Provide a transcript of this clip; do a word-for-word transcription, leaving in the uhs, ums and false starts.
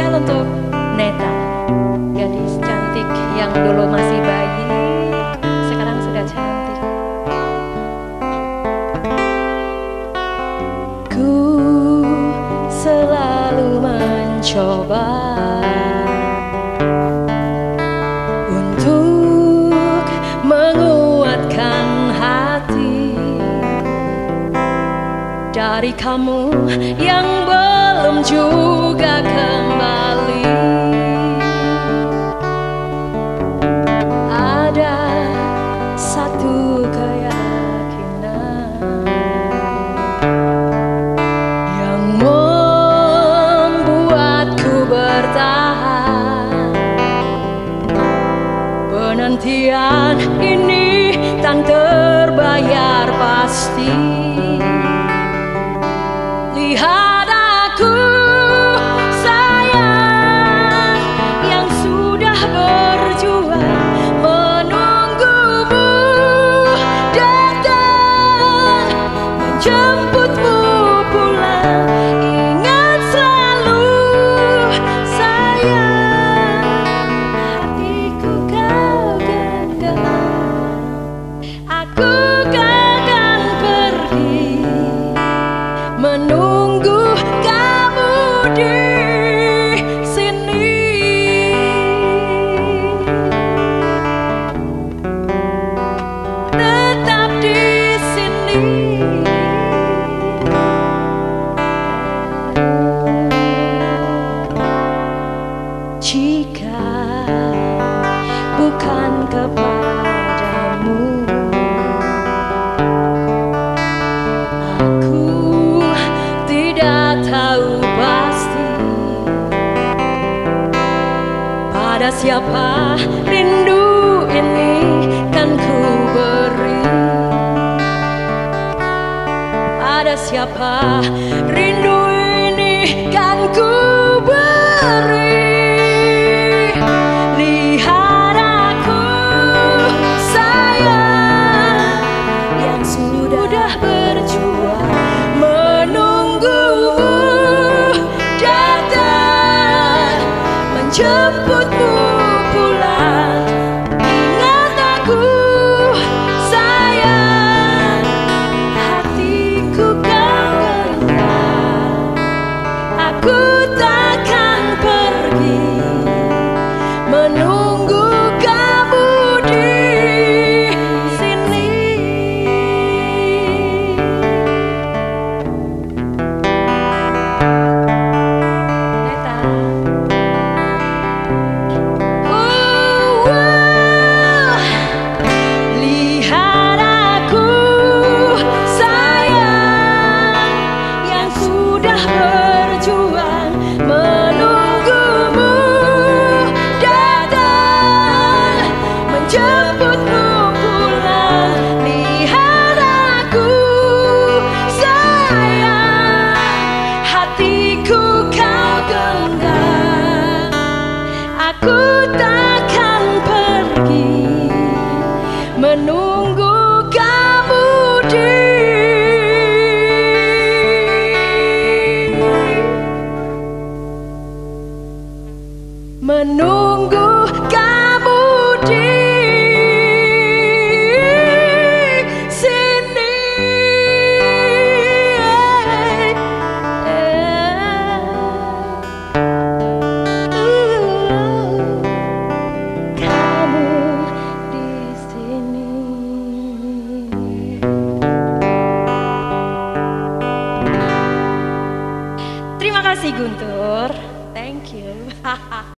spesial untuk Neta, gadis cantik yang dulu masih bayi, sekarang sudah cantik. Ku selalu mencoba untuk menguatkan hati dari kamu yang belum juga kembali. Ada satu keyakinan yang membuatku bertahan. Penantian ini tak terbayar pasti. Lihat aku sayang yang sudah berjuang menunggumu datang menjemputmu pulang. Ingat selalu sayang, hatiku kau genggam. Aku akan pergi menunggu kamu di sini. Tetap di sini. Jika bukan kepadamu, tahu pasti pada siapa rindu ini kan ku beri. Pada siapa rindu ini kan ku beri. Lihat aku sayang yang sudah berjuang menunggumu datang menjemputmu pulang. Ingat aku sayang, hatiku kau genggam. Aku takkan pergi menunggu kamu di sini. Jemputmu pulang. Lihat aku sayang, hatiku kau genggam. Aku takkan pergi menunggu kamu di menunggu kamu di Terima kasih Guntur, thank you.